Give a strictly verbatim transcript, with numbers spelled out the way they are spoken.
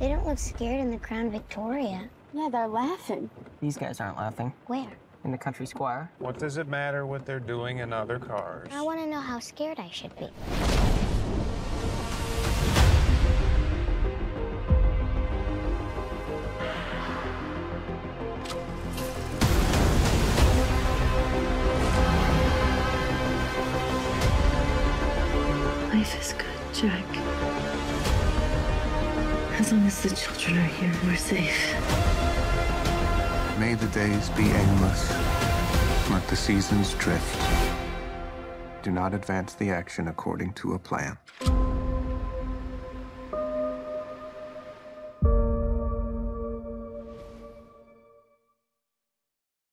They don't look scared in the Crown Victoria. Yeah, they're laughing. These guys aren't laughing. Where? In the country square. What does it matter what they're doing in other cars? I want to know how scared I should be. Life is good, Jack. As long as the children are here, we're safe. May the days be aimless. Let the seasons drift. Do not advance the action according to a plan.